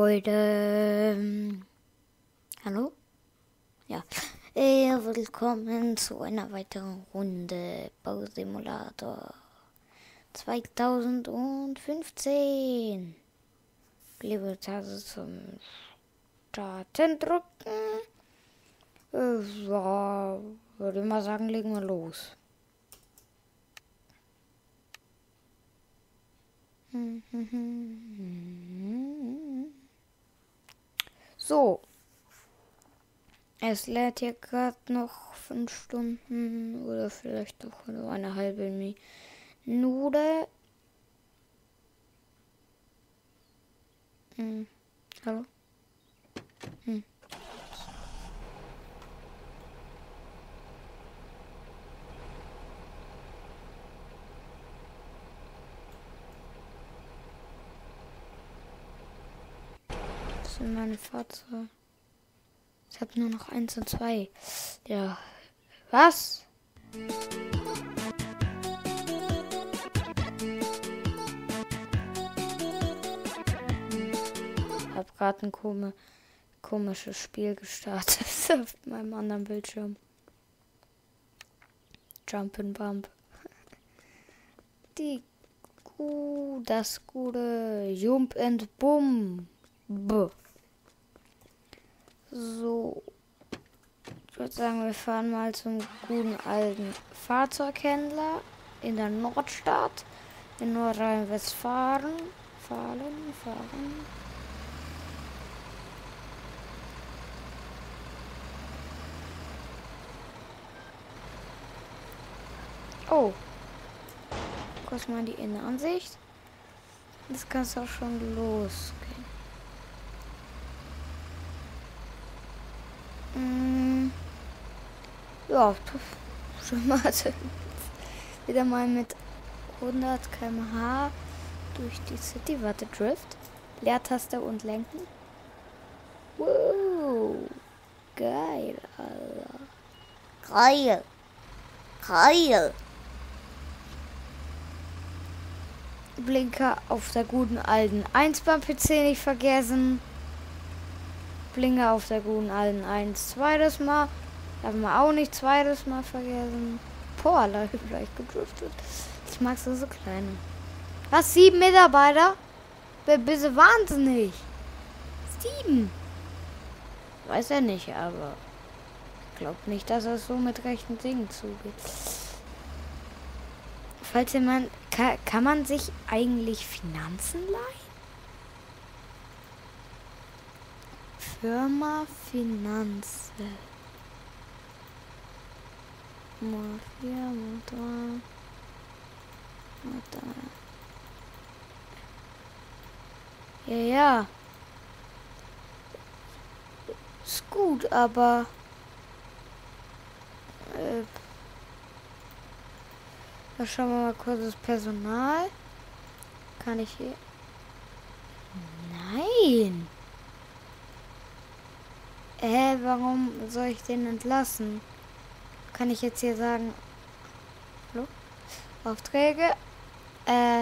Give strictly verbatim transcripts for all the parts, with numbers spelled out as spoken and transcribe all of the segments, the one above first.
Leute. Ähm, Hallo? Ja. Äh, willkommen zu einer weiteren Runde Bausimulator zweitausendfünfzehn. Liebe Tasse zum Starten drücken. Äh, ja, würde ich mal sagen, legen wir los. So. Es lädt hier gerade noch fünf Stunden oder vielleicht auch nur eine halbe Minute. Hm. Hallo? Hm. Das sind meine Fahrzeuge. Ich habe nur noch eins und zwei. Ja. Was? Ich habe gerade ein komisch, komisches Spiel gestartet auf meinem anderen Bildschirm. Jump and Bump. Die Gu, das gute Jump and Bum. B. So. Ich würde sagen, wir fahren mal zum guten alten Fahrzeughändler in der Nordstadt in Nordrhein-Westfalen. Fahren, fahren. Oh. Kurz mal die Innenansicht. Jetzt kann es auch schon losgehen. Mm. Ja, schon mal wieder mal mit hundert Kilometer pro Stunde durch die City. Warte, Drift. Leertaste und lenken. Wow. Geil, Alter. Geil. Geil. Blinker auf der guten alten eins beim P C nicht vergessen. Blinker auf der guten alten eins zweites Mal. Haben wir auch nicht zweites Mal vergessen. Boah, Leute, gleich gedriftet. Ich mag so so kleine. Was? Sieben Mitarbeiter? Bist du wahnsinnig? Sieben. Weiß er nicht, aber ich glaube nicht, dass es so mit rechten Dingen zugeht. Falls jemand, kann, kann man sich eigentlich Finanzen leihen? Firma Finanzen. Mal vier, mal drei, mal drei. Ja, ja. Ist gut, aber äh, da schauen wir mal kurz das Personal. Kann ich hier? Nein. Äh, warum soll ich den entlassen? Kann ich jetzt hier sagen, hallo? Aufträge, äh,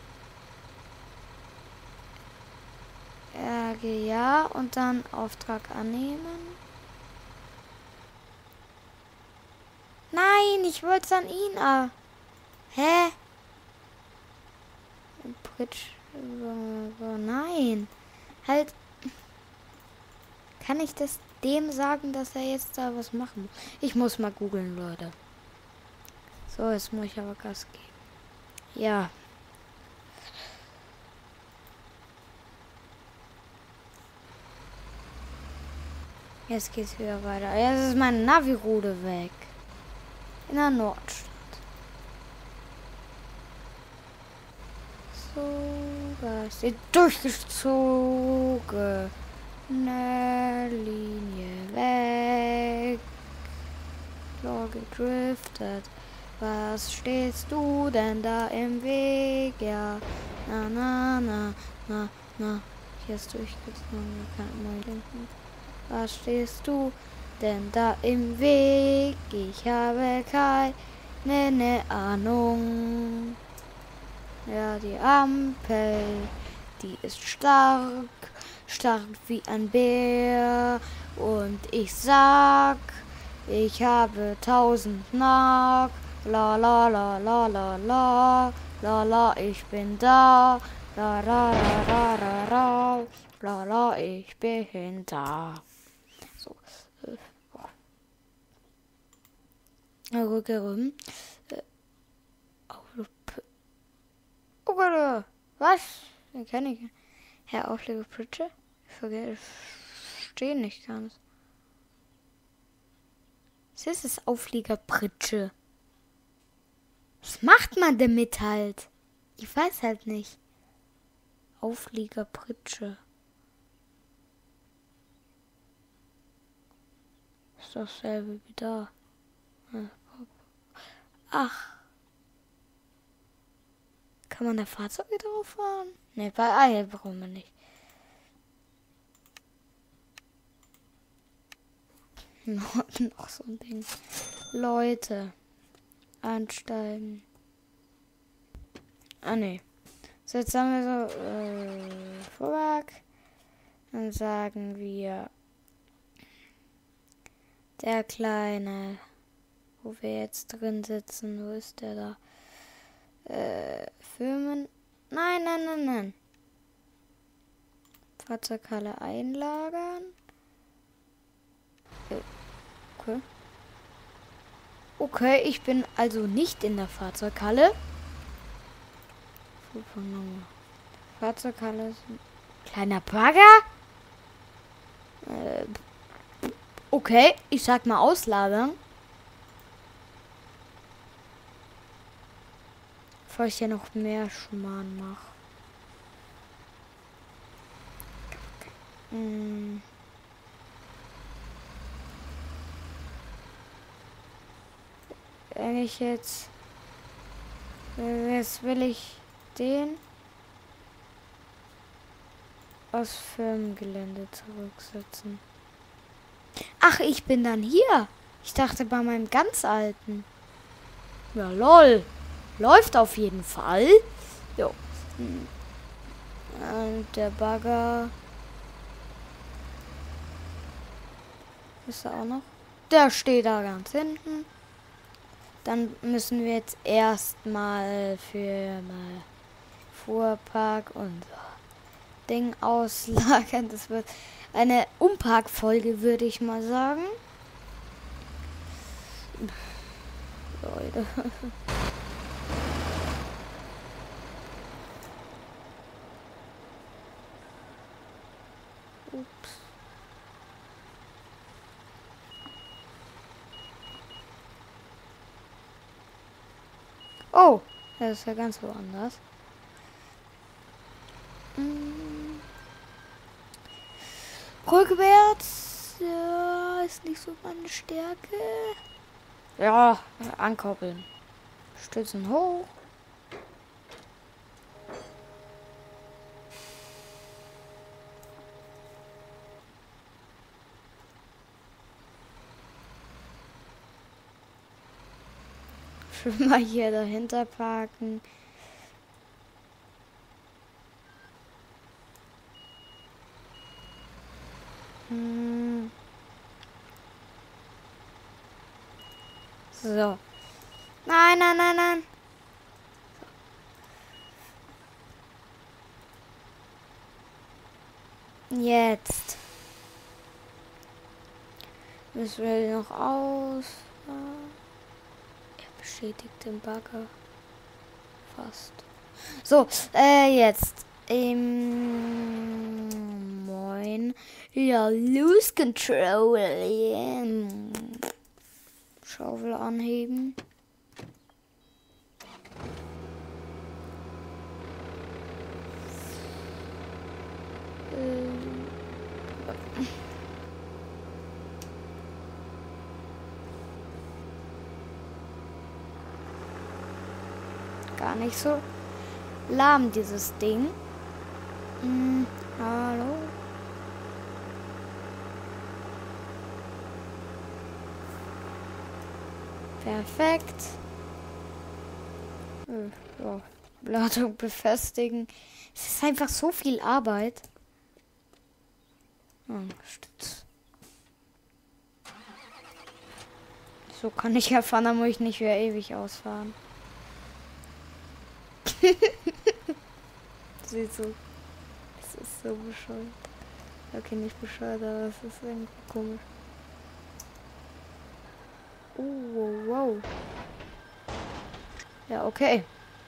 äh, ja, und dann Auftrag annehmen. Nein, ich wollte es an ihn, ah. Hä? Bridge, so, nein. Halt, kann ich das dem sagen, dass er jetzt da was machen muss? Ich muss mal googeln, Leute. So, jetzt muss ich aber Gas geben. Ja. Jetzt geht's wieder weiter. Jetzt ist meine Navi-Route weg. In der Nordstadt. So, was ist durchgezogen? Eine Linie weg. Klar gedriftet. Was stehst du denn da im Weg? Ja, na, na, na, na, na. Hier ist durchgezogen. Kann mal denken. Was stehst du denn da im Weg? Ich habe keine ne Ahnung. Ja, die Ampel, die ist stark. stark wie ein Bär. Und ich sag, ich habe tausend Nack. La la la la la la. La la, ich bin da. La la la la la la. La la, ich bin da. So. Äh, Rückkehren. Äh, oh Gott, was? Den kenne ich. Herr Aufleger Pritsche? Ich vergesse, ich verstehe nicht ganz. Was ist das Aufleger Pritsche? Was macht man damit halt? Ich weiß halt nicht. Aufleger Pritsche. Ist dasselbe wie da. Ach. Kann man da Fahrzeuge drauf fahren? Ne, bei Eier brauchen wir nicht. Noch so ein Ding. Leute. Ansteigen. Ah, ne. So, jetzt haben wir so, äh, Vorwärts. Dann sagen wir, der Kleine, wo wir jetzt drin sitzen, wo ist der da? Äh, Firmen. Nein, nein, nein, nein. Fahrzeughalle einlagern. Okay. Okay, ich bin also nicht in der Fahrzeughalle. Fahrzeughalle ist ein kleiner Bagger. Äh, okay, ich sag mal auslagern. Bevor ich hier noch mehr Schmarrn mache. Hm. Wenn ich jetzt... Jetzt will ich den aus Firmengelände zurücksetzen. Ach, ich bin dann hier. Ich dachte bei meinem ganz alten. Ja, lol. Läuft auf jeden Fall. Jo. Und der Bagger. Ist da auch noch? Der steht da ganz hinten. Dann müssen wir jetzt erstmal für mal Fuhrpark und Ding auslagern. Das wird eine Umparkfolge, würde ich mal sagen. Leute. Ups. Oh, das ist ja ganz woanders. Hm. Rückwärts, ja, ist nicht so meine Stärke. Ja, ankoppeln. Stützen hoch. Schon mal hier dahinter parken. Hm. So. Nein, nein, nein, nein. Jetzt. Müssen wir noch aus. Er beschädigt den Bagger. Fast. So, äh, jetzt. Ähm, moin. Ja, Lose Control. Ähm, Schaufel anheben. Ähm. Gar nicht so lahm, dieses Ding. Hm, hallo? Perfekt. Hm, ja. Ladung befestigen. Es ist einfach so viel Arbeit. Hm, Stütz. So kann ich ja fahren, dann muss ich nicht wieder ewig ausfahren. Sieht so. Es ist so bescheuert. Okay, nicht bescheuert, aber es ist irgendwie komisch. Oh, wow, wow. Ja, okay.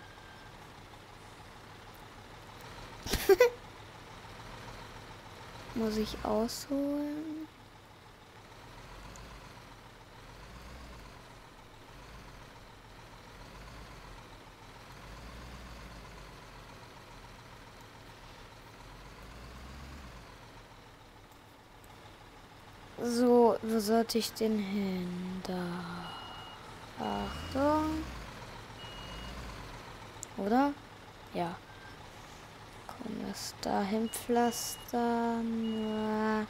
Muss ich ausholen? So, wo sollte ich denn hin? Da. Achtung. Oder? Ja. Komm, das dahin pflastern.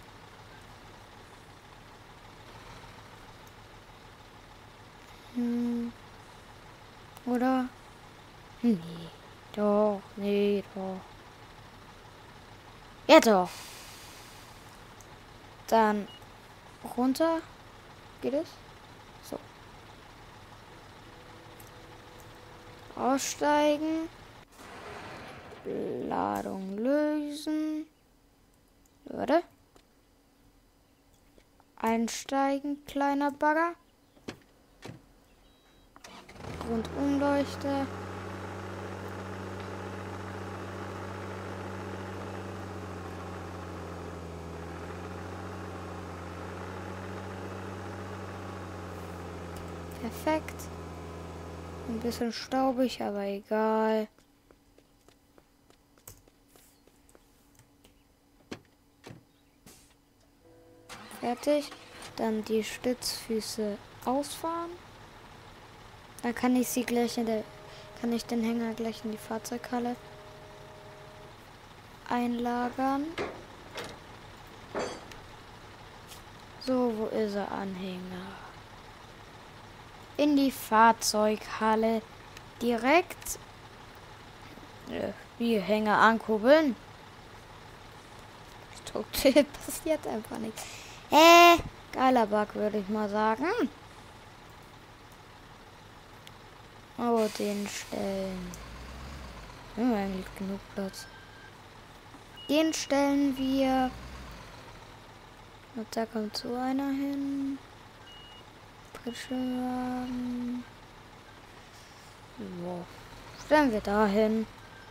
Hm. Oder? Nee. Doch, nee, doch. Ja, doch. Dann runter. Geht es? So. Aussteigen. Ladung lösen. Warte. Einsteigen, kleiner Bagger. Rundumleuchte. Perfekt. Ein bisschen staubig, aber egal. Fertig. Dann die Stützfüße ausfahren. Dann kann ich sie gleich in der, kann ich den Hänger gleich in die Fahrzeughalle einlagern. So, wo ist er, Anhänger? In die Fahrzeughalle direkt. Äh, wie Hänger ankurbeln. Struktur passiert einfach nichts. Äh, geiler Bug, würde ich mal sagen. Oh, den stellen. Haben wir eigentlich genug Platz. Den stellen wir. Und da kommt so einer hin. Pritschenwagen. So. Stellen wir da hin.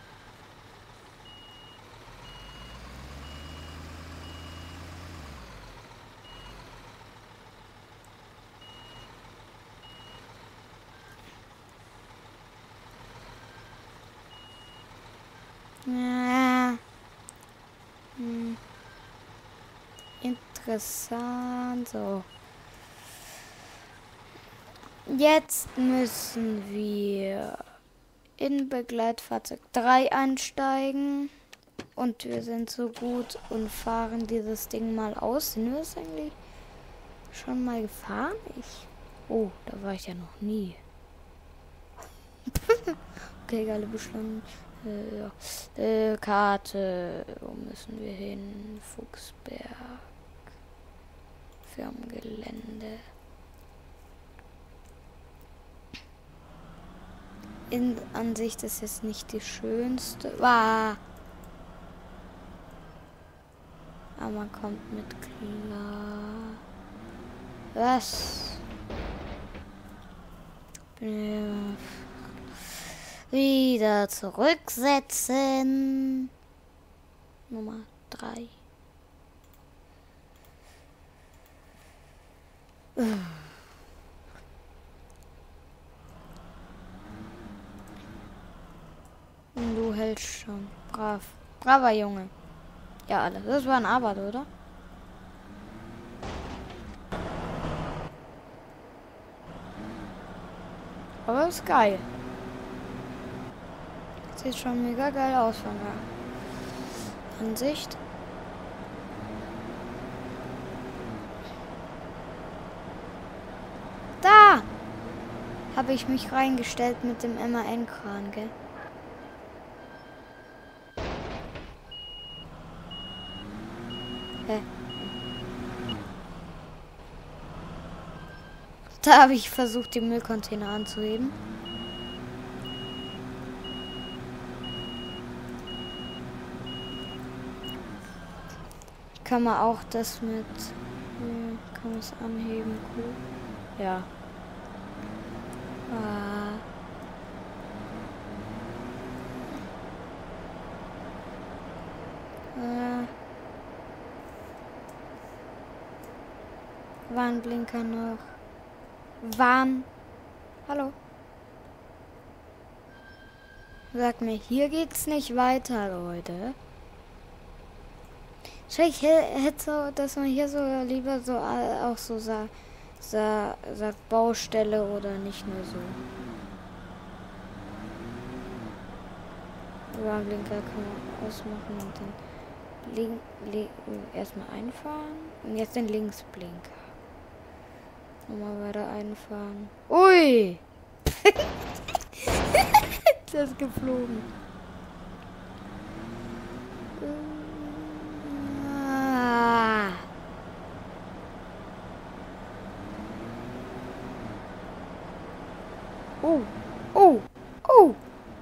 Ja. Hm. Interessant. So. Jetzt müssen wir in Begleitfahrzeug drei einsteigen. Und wir sind so gut und fahren dieses Ding mal aus. Sind wir es eigentlich schon mal gefahren? Ich. Oh, da war ich ja noch nie. Okay, geile Beschleunigung. Äh, ja. äh, Karte. Wo müssen wir hin? Fuchsberg. Firmengelände. In Ansicht ist jetzt nicht die schönste. Wow. Aber man kommt mit klar. Was? Ja. Wieder zurücksetzen. Nummer drei. Und du hältst schon. Brav. Braver Junge. Ja, alles. Das war ein Arbeit, oder? Aber ist geil. Sieht schon mega geil aus von der Ansicht. Da habe ich mich reingestellt mit dem M A N-Kran, gell? Hä? Da habe ich versucht, die Müllcontainer anzuheben. Kann man auch das mit... Hier kann man es anheben. Cool. Ja. Ah. Äh. Warnblinker noch. Warn. Hallo. Sag mir, hier geht's nicht weiter, Leute. Ich hätte so, dass man hier so lieber so auch so sagt, sa, sagt Baustelle oder nicht nur so. Warnblinker kann man ausmachen und dann link, link, erstmal einfahren und jetzt den Linksblinker. Nochmal weiter einfahren. Ui! Das ist geflogen. Ah. Oh, oh, oh,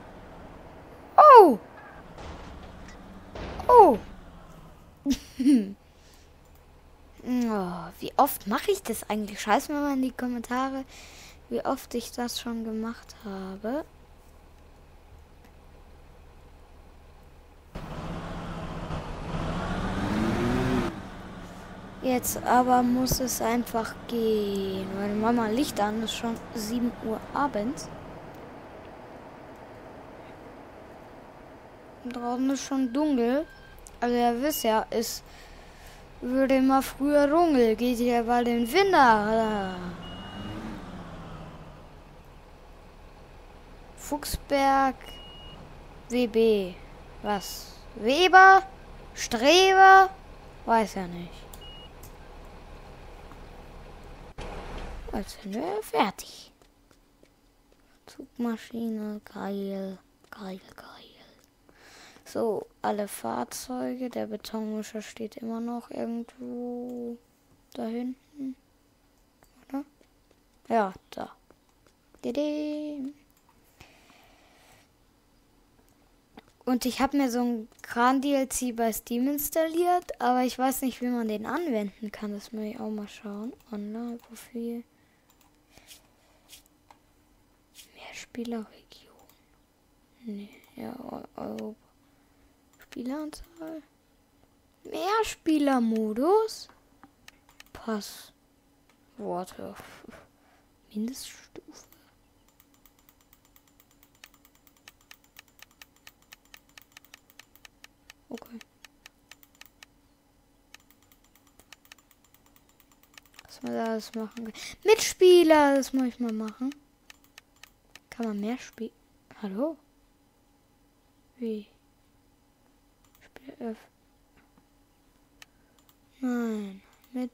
oh, oh. Oh, wie oft mache ich das eigentlich? Schreibt mir mal in die Kommentare, wie oft ich das schon gemacht habe. Jetzt aber muss es einfach gehen, weil Mama Licht an ist, schon sieben Uhr abends. Und draußen ist schon dunkel. Also ihr wisst ja, es würde immer früher dunkel, geht ja bald in Winter. Fuchsberg, W B. Was? Weber? Streber? Weiß ja nicht. Jetzt sind wir fertig. Zugmaschine, geil, geil, geil. So, alle Fahrzeuge. Der Betonmischer steht immer noch irgendwo da hinten. Oder? Ja, da. Dede. Und ich habe mir so ein Kran-D L C bei Steam installiert, aber ich weiß nicht, wie man den anwenden kann. Das muss ich auch mal schauen. Online-Profil. Mehrspielerregion. Nee, ja, Europa. Spieleranzahl. Mehrspielermodus. Pass. Worte. Mindeststufe. Okay. Was man da alles machen kann. Mitspieler, das muss ich mal machen. Kann man mehr spielen? Hallo? Wie? Spiel F. Nein. Mit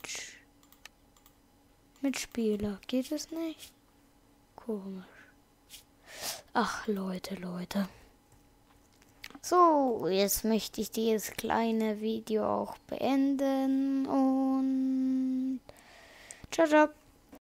Mitspieler. Geht es nicht? Komisch. Ach, Leute, Leute. So, jetzt möchte ich dieses kleine Video auch beenden und ciao, ciao.